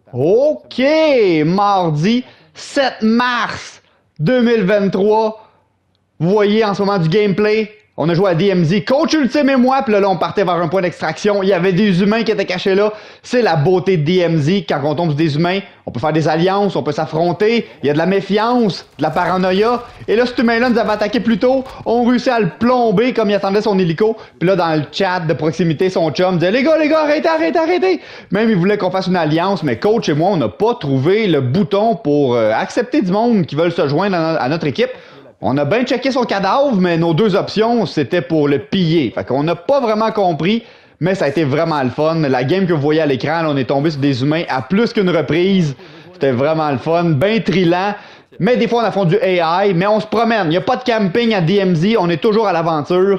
OK, mardi 7 mars 2023. Vous voyez en ce moment du gameplay. On a joué à DMZ, Coach Ultime et moi, puis là, on partait vers un point d'extraction. Il y avait des humains qui étaient cachés là. C'est la beauté de DMZ. Quand on tombe sur des humains, on peut faire des alliances, on peut s'affronter. Il y a de la méfiance, de la paranoïa. Et là, cet humain-là nous avait attaqué plus tôt. On réussit à le plomber comme il attendait son hélico. Puis là, dans le chat de proximité, son chum disait « Les gars, arrêtez! » Même il voulait qu'on fasse une alliance, mais Coach et moi, on n'a pas trouvé le bouton pour accepter du monde qui veulent se joindre à notre équipe. On a bien checké son cadavre, mais nos deux options, c'était pour le piller. Fait qu'on n'a pas vraiment compris, mais ça a été vraiment le fun. La game que vous voyez à l'écran, on est tombé sur des humains à plus qu'une reprise. C'était vraiment le fun, bien trillant. Mais des fois, on a fait du AI, mais on se promène. Il n'y a pas de camping à DMZ, on est toujours à l'aventure.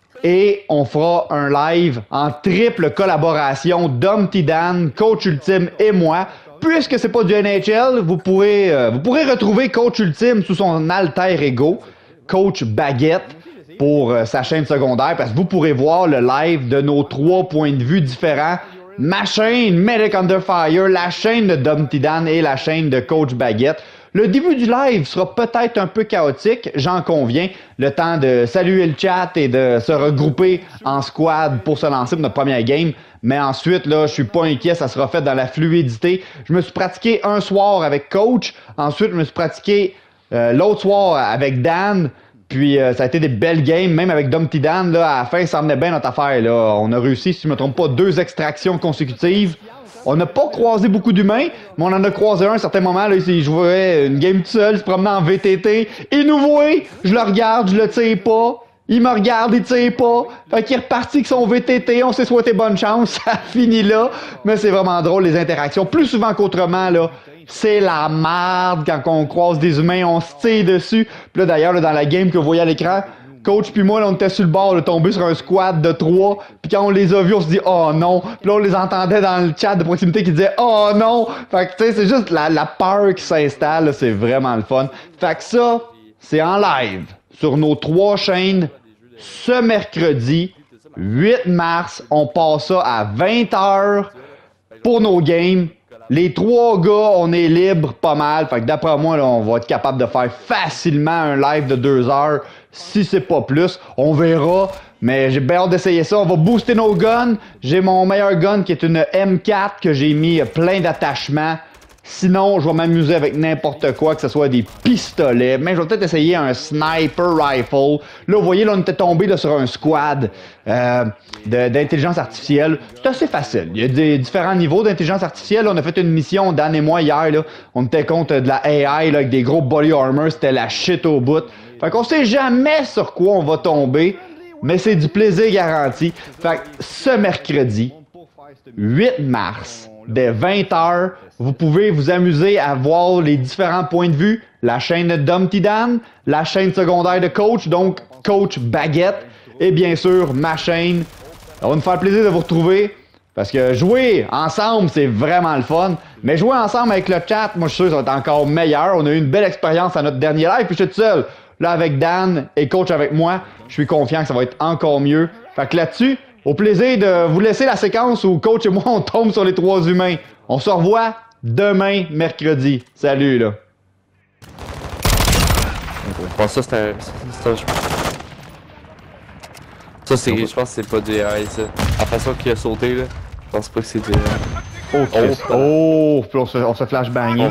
Et on fera un live en triple collaboration d'Humpty Dan, Coach Ultime et moi. Puisque c'est pas du NHL, vous pourrez retrouver Coach Ultime sous son alter ego, Coach Baguette, pour sa chaîne secondaire, parce que vous pourrez voir le live de nos 3 points de vue différents. Ma chaîne Medic Under Fire, la chaîne de Humpty Dan et la chaîne de Coach Baguette. Le début du live sera peut-être un peu chaotique, j'en conviens. Le temps de saluer le chat et de se regrouper en squad pour se lancer pour notre première game. Mais ensuite, là, je suis pas inquiet, ça sera fait dans la fluidité. Je me suis pratiqué un soir avec Coach. Ensuite, je me suis pratiqué l'autre soir avec Dan. Puis ça a été des belles games, même avec Humpty Dan. Là, à la fin, ça emmenait bien notre affaire. Là. On a réussi, si je ne me trompe pas, 2 extractions consécutives. On n'a pas croisé beaucoup d'humains, mais on en a croisé un à un certain moment. Là, il jouait une game tout seul, il se promenait en VTT. Il nous voit, je le regarde, je le tire pas. Il me regarde, il tire pas. Fait qu'il est reparti avec son VTT, on s'est souhaité bonne chance, ça finit là. Mais c'est vraiment drôle, les interactions. Plus souvent qu'autrement, là, c'est la merde quand on croise des humains, on se tire dessus. Puis là, d'ailleurs, là, dans la game que vous voyez à l'écran, Coach puis moi, là, on était sur le bord de tomber sur un squad de 3. Puis quand on les a vus, on se dit « Oh non! » Puis là, on les entendait dans le chat de proximité qui disaient « Oh non! » Fait que, tu sais, c'est juste la peur qui s'installe. C'est vraiment le fun. Fait que ça, c'est en live sur nos 3 chaînes ce mercredi, 8 mars. On passe ça à 20h pour nos games. Les 3 gars, on est libre pas mal. Fait que d'après moi, là, on va être capable de faire facilement un live de 2 heures. Si c'est pas plus, on verra. Mais j'ai bien hâte d'essayer ça. On va booster nos guns. J'ai mon meilleur gun qui est une M4 que j'ai mis plein d'attachements. Sinon, je vais m'amuser avec n'importe quoi, que ce soit des pistolets. Mais je vais peut-être essayer un sniper rifle. Là, vous voyez, là, on était tombé là, sur un squad d'intelligence artificielle. C'est assez facile. Il y a des différents niveaux d'intelligence artificielle. Là, on a fait une mission, Dan et moi, hier. Là. On était contre de la AI là, avec des gros body armor. C'était la shit au bout. Fait qu'on sait jamais sur quoi on va tomber. Mais c'est du plaisir garanti. Fait que ce mercredi, 8 mars, dès 20h, vous pouvez vous amuser à voir les différents points de vue, la chaîne de Humpty Dan, la chaîne secondaire de Coach, donc Coach Baguette, et bien sûr ma chaîne. Ça va nous faire plaisir de vous retrouver, parce que jouer ensemble, c'est vraiment le fun, mais jouer ensemble avec le chat, moi je suis sûr que ça va être encore meilleur. On a eu une belle expérience à notre dernier live, puis je suis tout seul. Là avec Dan et Coach avec moi, je suis confiant que ça va être encore mieux. Fait que là-dessus, au plaisir de vous laisser la séquence où Coach et moi, on tombe sur les 3 humains. On se revoit demain, mercredi. Salut, là. Bon, ça, c'est un... Ça, c'est... Je pense que c'est pas du AI, ça. La façon qu'il a sauté, là, je pense pas que c'est du AI. Oh, Christ. Oh, puis on se flashbangé.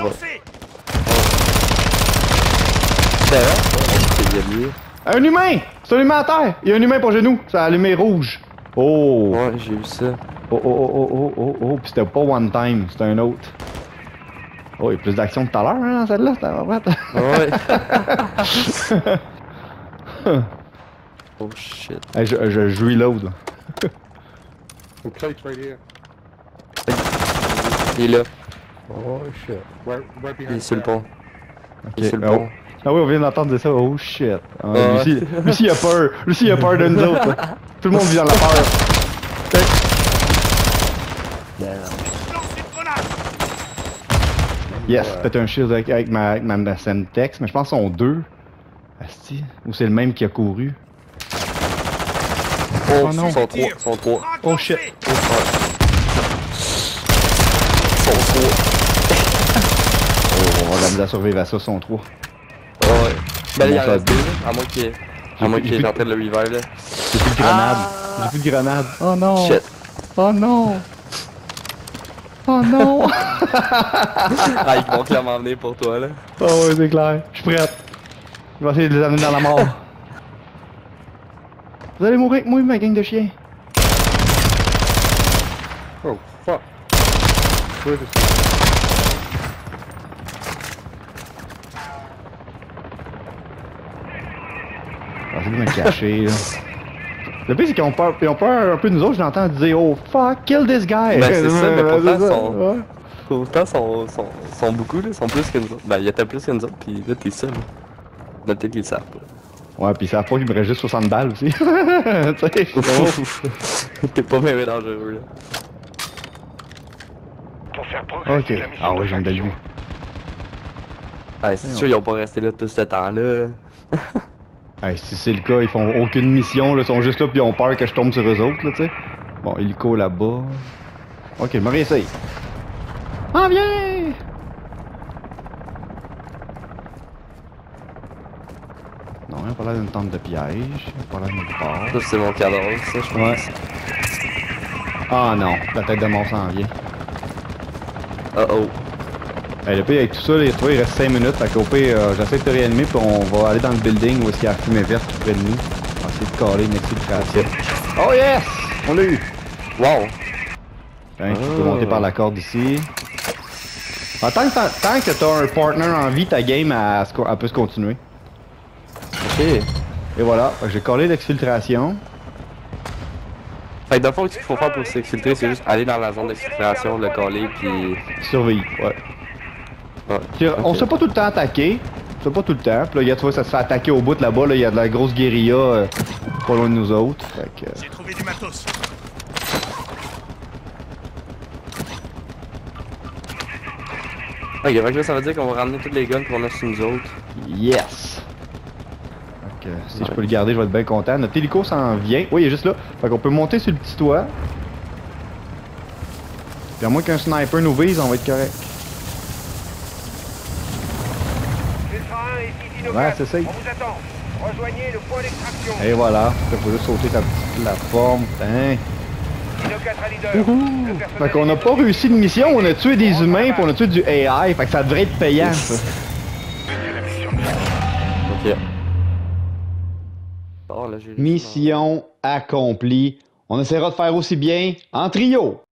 C'est vrai? C'est lié. Un humain! C'est un humain à terre! Il y a un humain pour genou. Ça a allumé rouge. Oh! Ouais, j'ai vu ça. Oh, pis c'était pas one time, c'était un autre. Oh, il y a plus d'action que tout à l'heure, hein, dans celle-là, c'était vrai. Ouais. Oh shit. Hey, je reload. Il est là. Oh shit. Il est sur le pont. Il est sur le Oh. pont. Ah oui, on vient d'entendre dire ça. Oh shit. Ah, Lucie, il a peur. Lucie, il a peur de nous autres. Là. Tout le monde vit dans la peur. Yes, peut-être un shield avec ma Semtex, mais je pense qu'ils sont 2. Asti, ou c'est le même qui a couru. Oh non. Ils sont 3. Oh shit. Son 3. Oh, on va la mise à survivre à ça, son 3. Ouais. Ben, il y en Bon, ça- reste 2, là. À moins qu'il est en train de le revive, là. J'ai plus de grenade. J'ai plus de grenade. Oh non. Shit. Oh non. Oh non. Ah, ils vont clairement venir pour toi, là. Oh ouais, c'est clair. Je suis prête. Je vais essayer de les amener dans la mort. Vous allez mourir avec moi, ma gang de chiens. Oh, fuck. Je vais me cacher, là. Le pire, c'est qu'ils ont peur un peu de nous autres. Je l'entends dire, oh fuck, kill this guy. Ben, c'est ça, mais pourtant, C'est ça, son- ouais. Pourtant, sont beaucoup, là. Sont plus que nous autres. Ben, il y a plus que nous autres, pis là, t'es seul. Là, peut-être qu'ils le savent pas. Ouais, pis ça va pas qu'il me reste juste 60 balles aussi. Tu sais, T'es pas même dangereux, là. Pour faire progresser ok. la mission Ah de ouais, j'ai une belle vue. Ah, c'est sûr, ils ont pas resté là tout ce temps-là. Hey, si c'est le cas, ils font aucune mission, là, ils sont juste là pis ils ont peur que je tombe sur eux autres, là, tu sais. Bon, hélico là-bas. Ok, je me réessaye. Ah, viens! Non, il a pas l'air d'une tente de piège. Il a pas l'air d'une part. Ça, c'est mon cadre, ça, je Ouais. pense. Ah non, la tête de mort s'en vient. Oh oh. Hey, le pire avec tout ça, les trois, il reste 5 minutes. Fait qu'au pire, j'essaie de te réanimer puis on va aller dans le building où est-ce qu'il y a la fumée verte tout près de nous. On va essayer de caler une exfiltration. Oh yes! On l'a eu! Wow! Hein, tu peux monter par la corde ici. Ah, tant que t'as un partner en vie, ta game elle peut se continuer. Ok. Et voilà, fait que j'ai collé l'exfiltration. Fait que dans le fond, ce qu'il faut faire pour s'exfiltrer, c'est juste aller dans la zone d'exfiltration, le coller, puis... Survivre, ouais. Ouais. Puis, on Ok. se fait pas tout le temps attaquer. On se fait pas tout le temps. Puis là, tu vois, ça se fait attaquer au bout là-bas. Là, il y a de la grosse guérilla pas loin de nous autres. Fait que... J'ai trouvé du matos. Ok, fait que là, ça veut dire qu'on va ramener tous les guns qu'on a sur nous autres. Yes! Fait que, si je peux le garder, je vais être bien content. Notre hélico s'en vient. Oui, il est juste là. Fait qu'on peut monter sur le petit toit. Puis à moins qu'un sniper nous vise, on va être correct. Ultra 1 et 6 Dino Ouais, 4, c'est ça. on vous attend. Rejoignez le point d'extraction. Et voilà. Il faut juste sauter ta petite plateforme. Hein. Dino 4 à leader. Ouhou! Le Fait personnel qu'on n'a pas réussi une mission, on a tué des humains puis on a tué du AI. Fait que ça devrait être payant, ça. C'est la mission. Ok. Oh, là, j'ai... Mission accomplie. On essaiera de faire aussi bien en trio.